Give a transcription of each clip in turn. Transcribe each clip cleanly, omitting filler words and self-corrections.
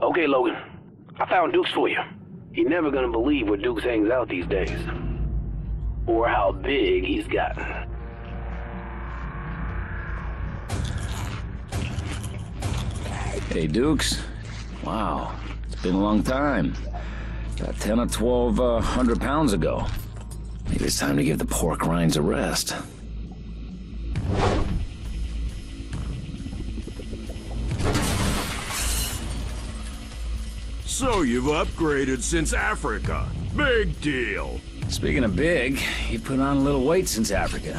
Okay, Logan. I found Dukes for you. You're never gonna believe where Dukes hangs out these days. Or how big he's gotten. Hey, Dukes. Wow, it's been a long time. About 10 or 12 100 pounds ago. Maybe it's time to give the pork rinds a rest. So you've upgraded since Africa. Big deal. Speaking of big, you put on a little weight since Africa.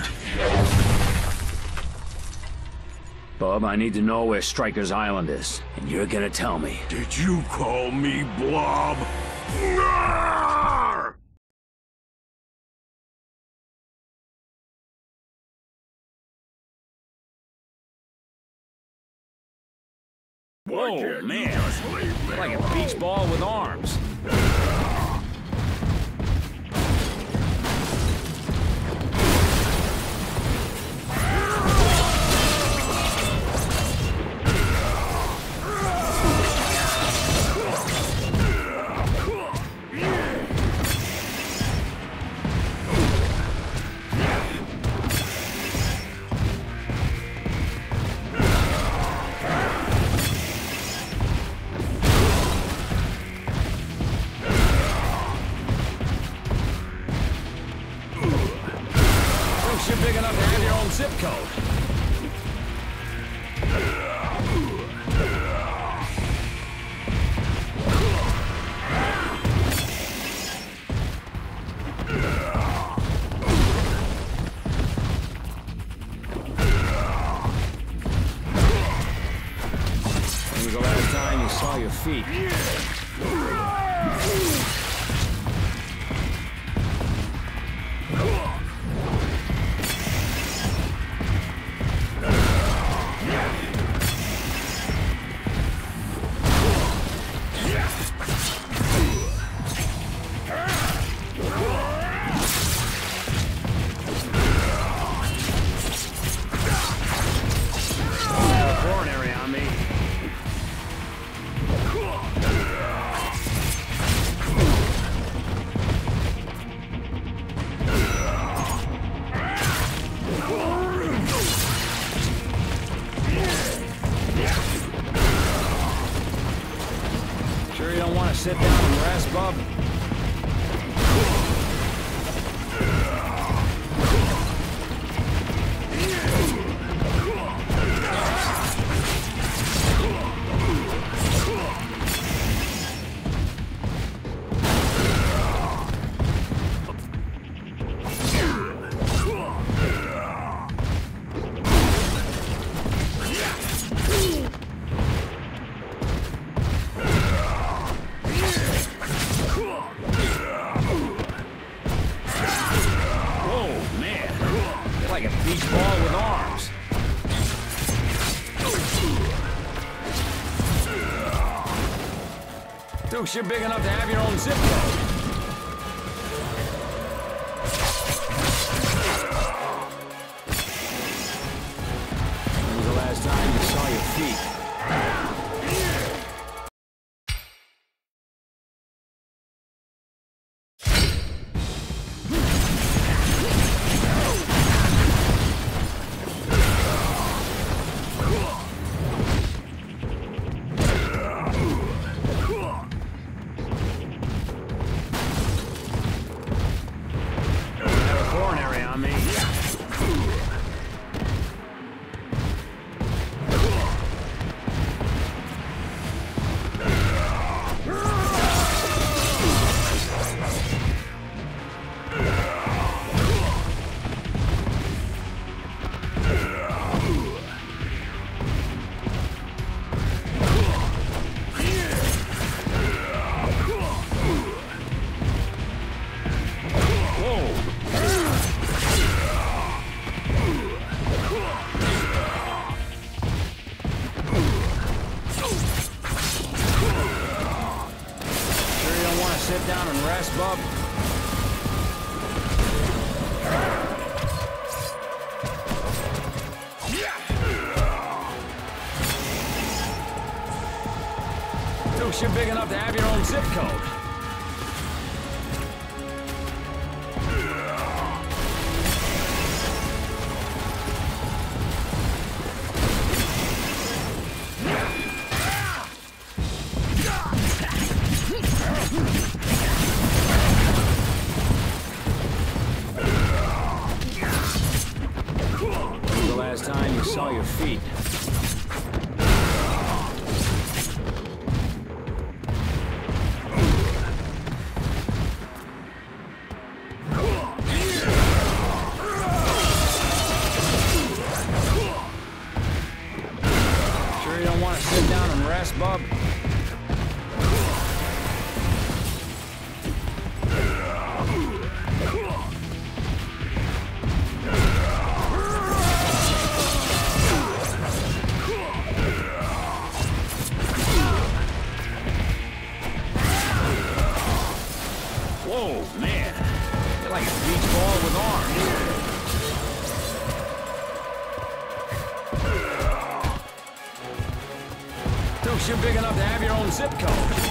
Bub, I need to know where Stryker's Island is, and you're gonna tell me. Did you call me Blob? Narr! Whoa, man. Like a beach ball with arms. You're big enough to have your own zip code. When was the last time you saw your feet? Coronary on me. Sure you don't want to sit down and rest, Bub? Like a beach ball with arms. Dukes, you're big enough to have your own zip code. When was the last time you saw your feet? Coronary on me. Sit down and rest, Bub. Dukes, you're big enough to have your own zip code. The last time you saw your feet. Sure you don't want to sit down and rest, bub? Whoa, man. You're like a beach ball with arms. Dukes, you're big enough to have your own zip code.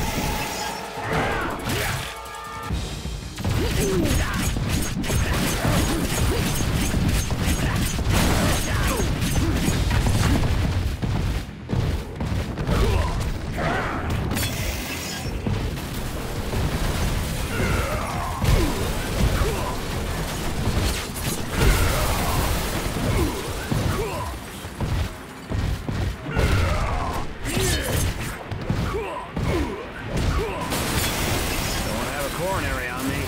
Coronary on me.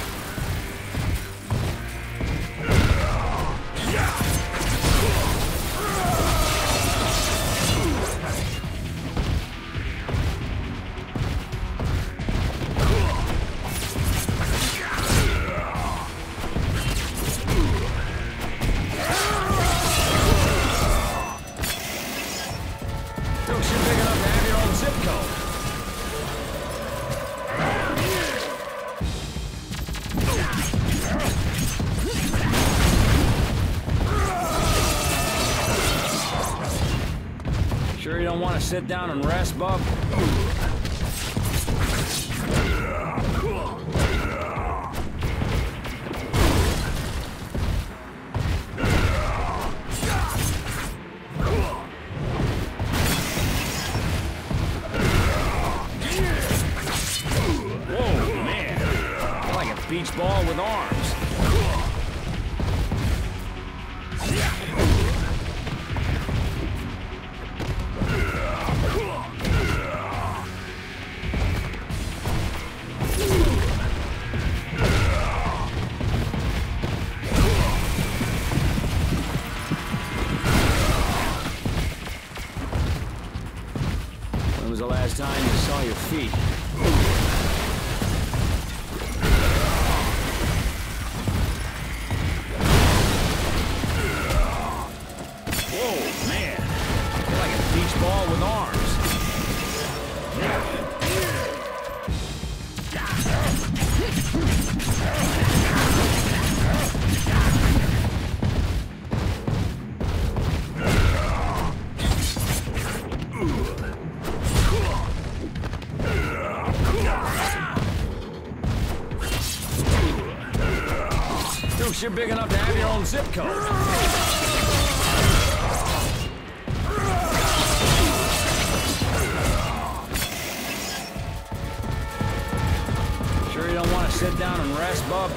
Dukes, you're big enough to have your own zip code. Sure you don't want to sit down and rest, bub? Whoa, man. You're like a beach ball with arms. When was the last time you saw your feet? Whoa, man. You're like a beach ball with arms. Dukes, you're big enough to have your own zip code. Sure you don't want to sit down and rest, bub?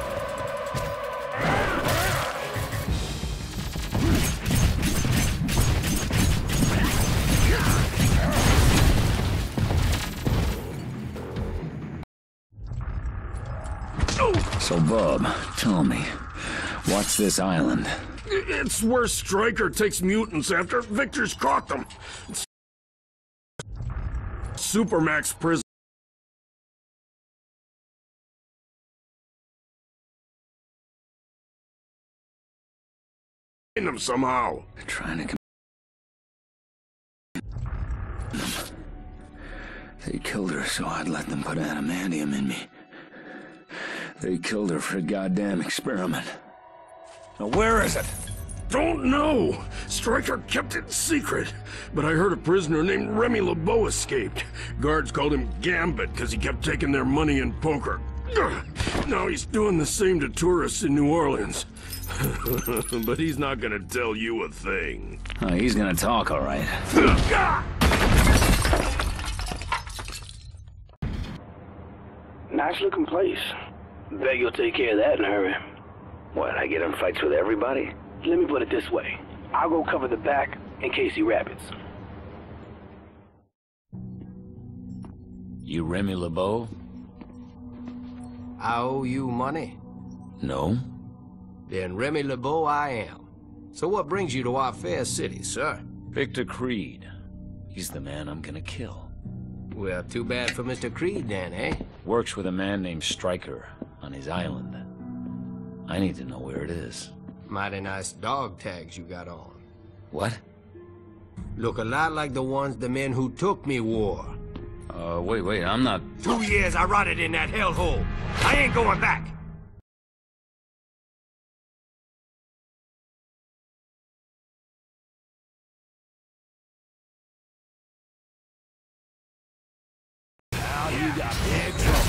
So, bub, tell me, what's this island? It's where Stryker takes mutants after Victor's caught them. It's Supermax prison. In them somehow. Trying to They killed her so I'd let them put adamantium in me. They killed her for a goddamn experiment. Now where is it? Don't know. Stryker kept it secret. But I heard a prisoner named Remy LeBeau escaped. Guards called him Gambit because he kept taking their money in poker. Now he's doing the same to tourists in New Orleans. But he's not gonna tell you a thing. Oh, he's gonna talk, all right. Nice looking place. Bet you'll take care of that in a hurry. What, I get in fights with everybody? Let me put it this way. I'll go cover the back in case he rabbits. You Remy LeBeau? I owe you money? No. Then Remy LeBeau I am. So what brings you to our fair city, sir? Victor Creed. He's the man I'm gonna kill. Well, too bad for Mr. Creed then, eh? Works with a man named Stryker on his island. I need to know where it is. Mighty nice dog tags you got on. What? Look a lot like the ones the men who took me wore. Wait, I'm not... 2 years I rotted in that hellhole. I ain't going back. Now you got big trouble.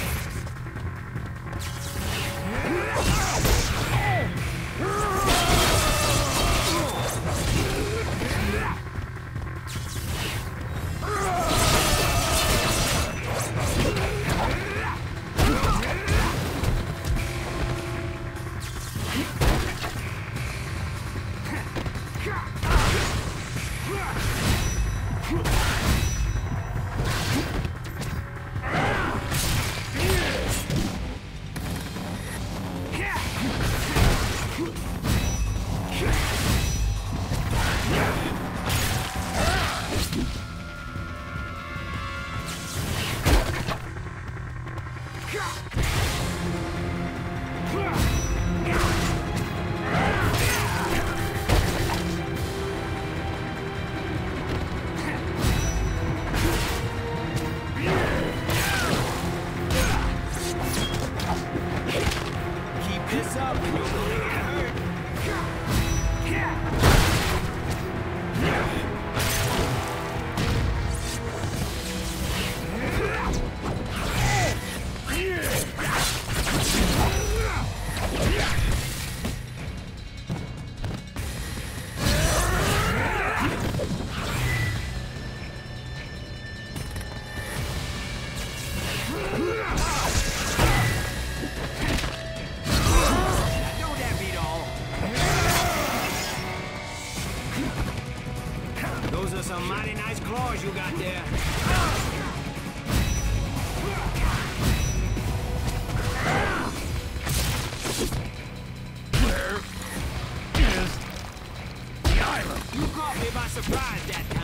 Those are some mighty nice claws you got there. Where is the island? You caught me by surprise that time.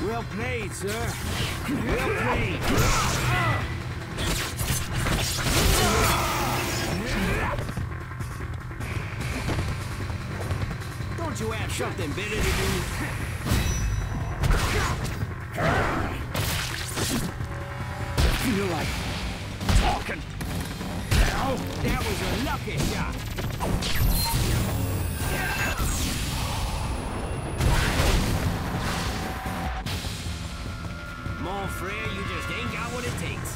Well played, sir. Well played. Don't you have something better to do? Feel like talking now? That was a lucky shot. Mon frere, you just ain't got what it takes.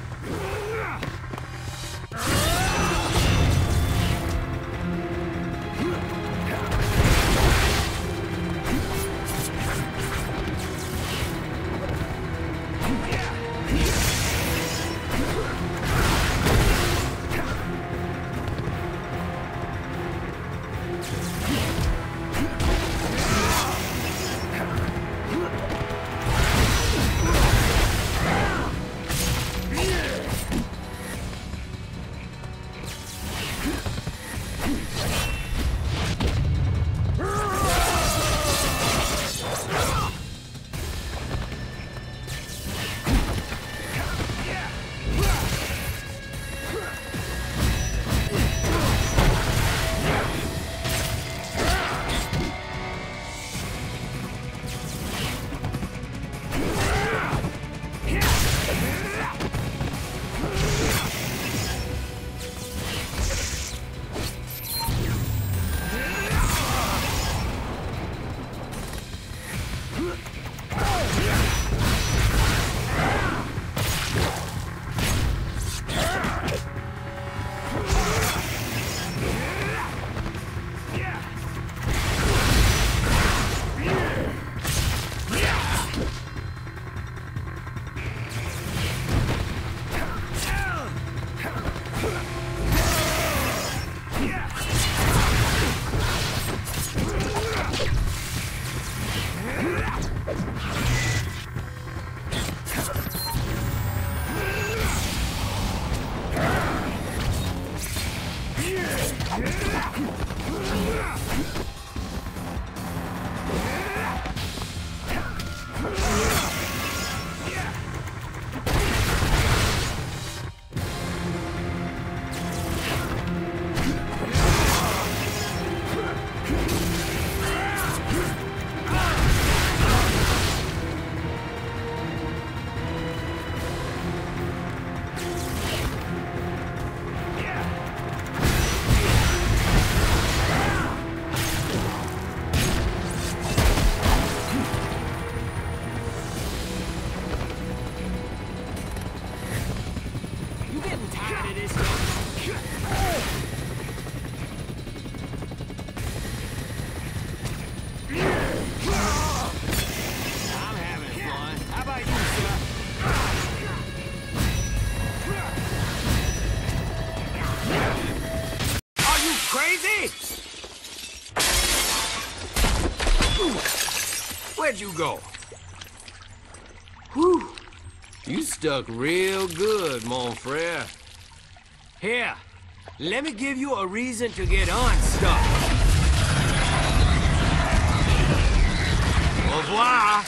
Where'd you go? Whew. You stuck real good, mon frere. Here, let me give you a reason to get unstuck. Au revoir.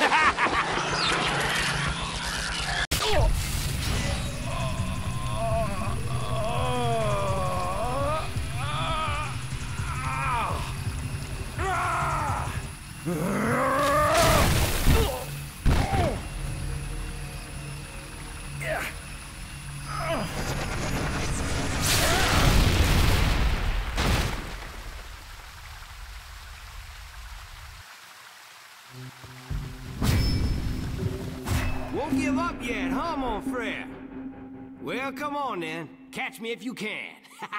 Won't give up yet, huh, mon frere? Well, come on then. Catch me if you can.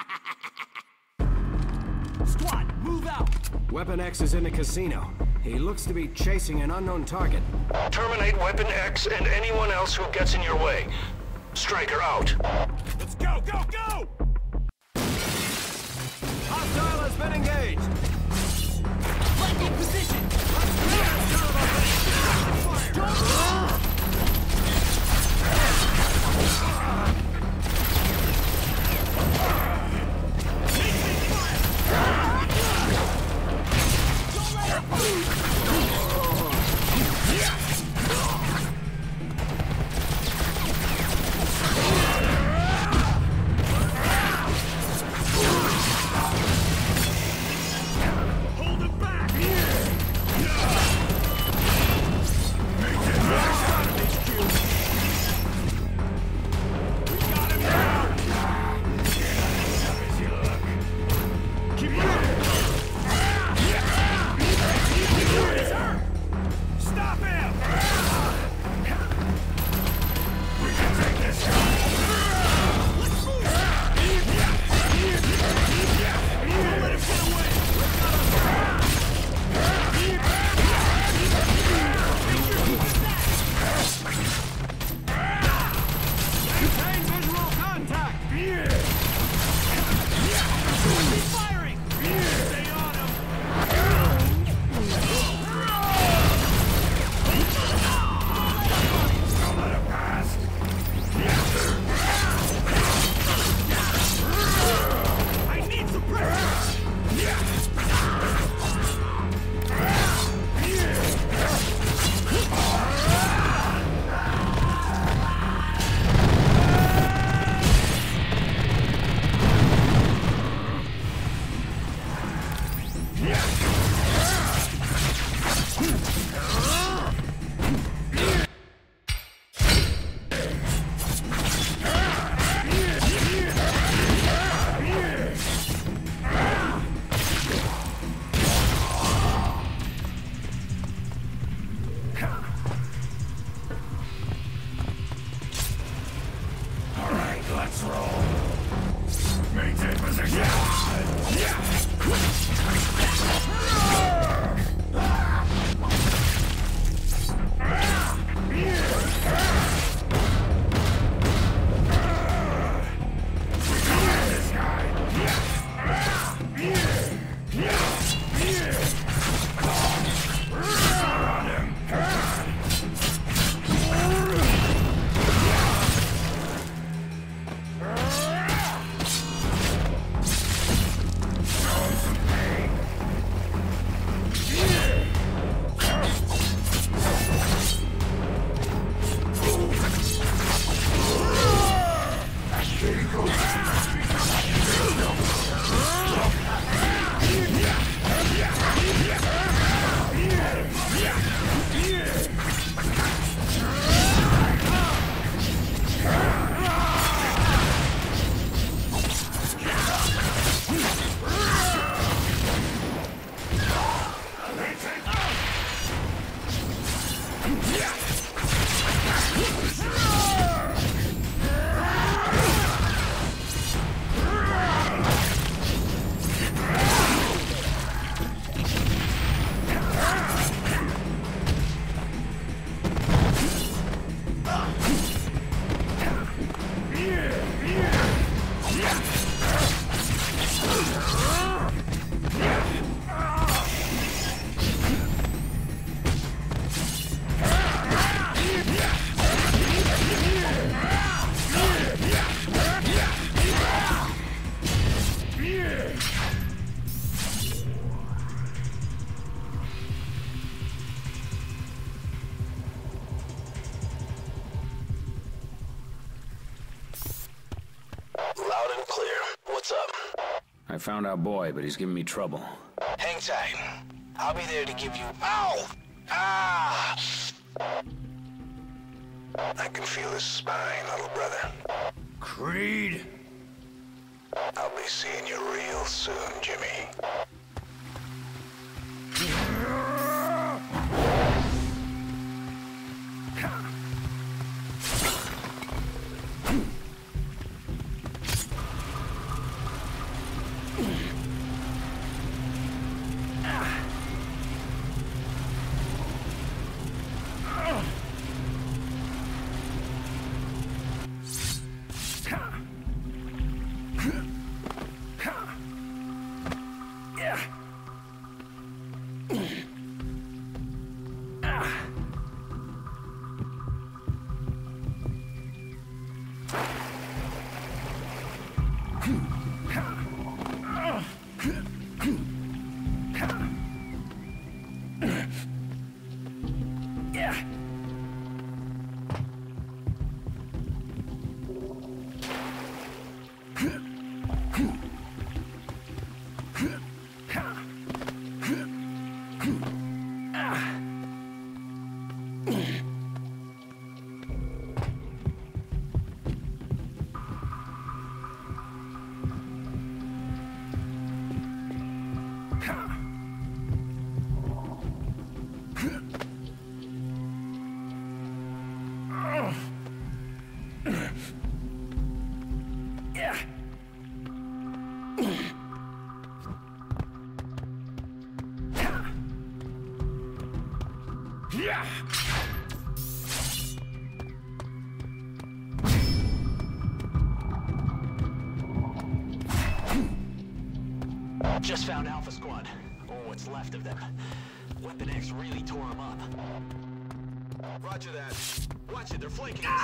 Squad, move out! Weapon X is in the casino. He looks to be chasing an unknown target. Terminate Weapon X and anyone else who gets in your way. Striker out. Let's go, go, go! Hostile has been engaged. Lightning position! Loud and clear. What's up? I found our boy, but he's giving me trouble. Hang tight. I'll be there to give you... Ow! Ah! I can feel his spine, little brother. Creed! I'll be seeing you real soon, Jimmy. Just found Alpha Squad, or what's left of them. Weapon X really tore them up. Roger that. Watch it, they're flanking us.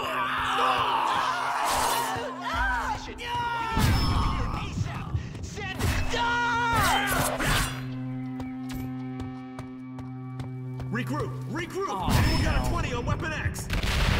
Regroup! Regroup! Anyone got a 20 on Weapon X?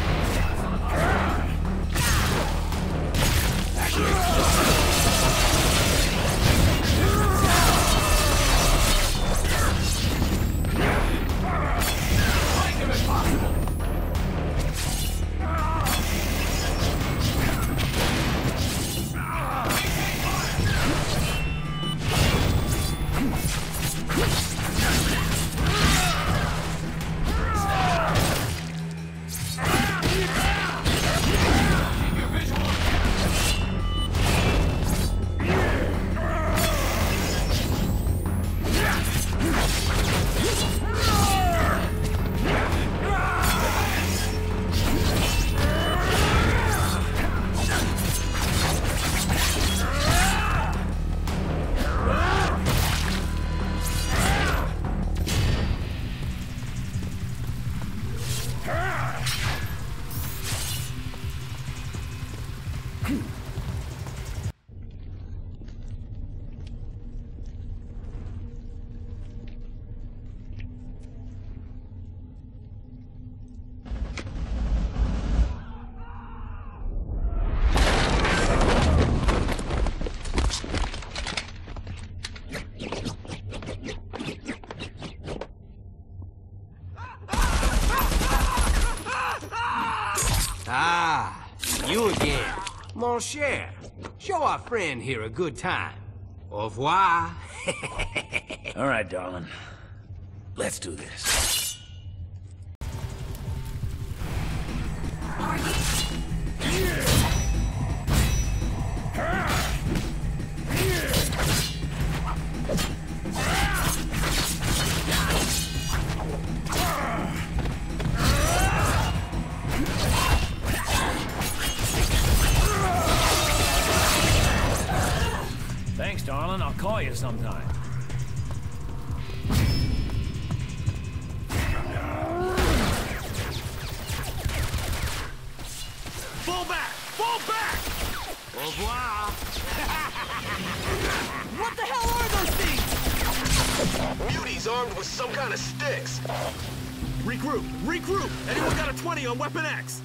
Ah, you again. Mon cher, show our friend here a good time. Au revoir. All right, darling. Let's do this. call you sometime. Fall back! Fall back! Au revoir. What the hell are those things? Muties armed with some kind of sticks. Regroup! Regroup! Anyone got a 20 on Weapon X?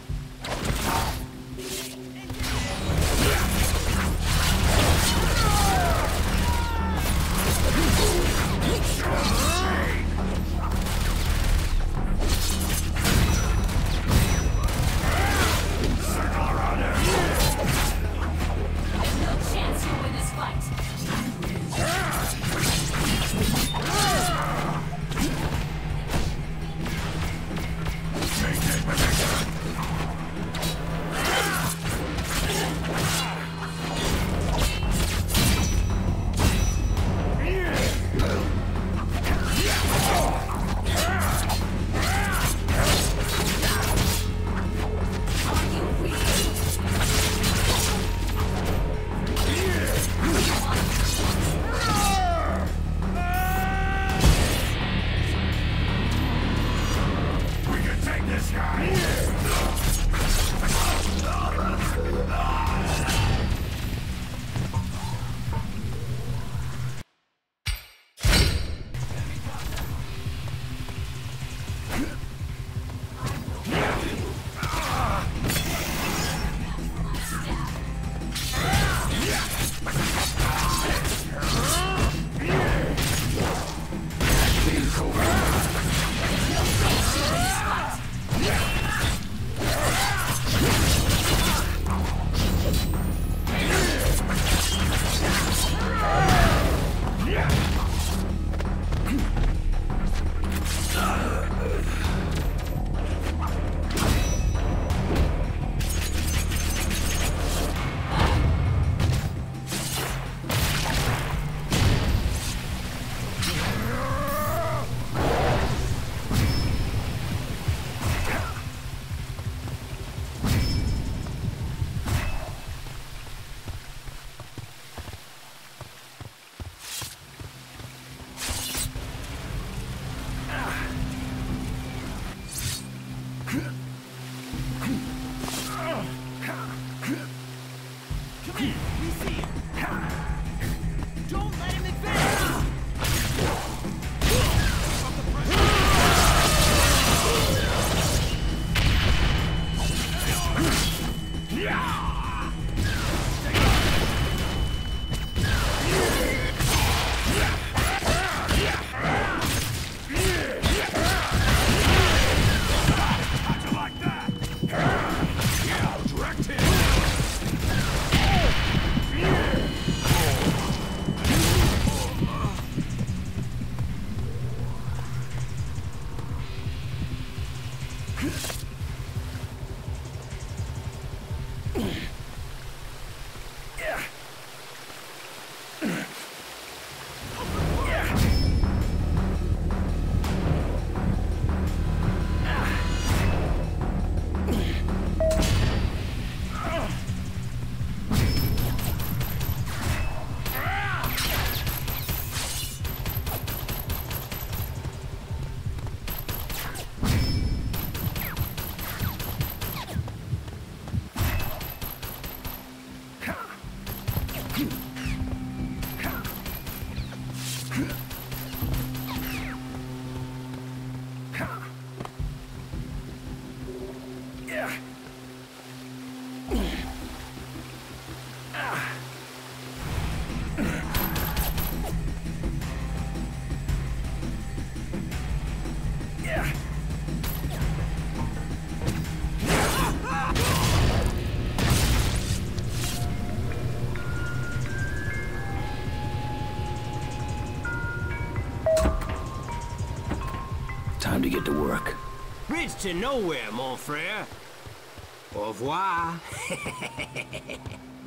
Time to get to work. Bridge to nowhere, mon frère. Au revoir.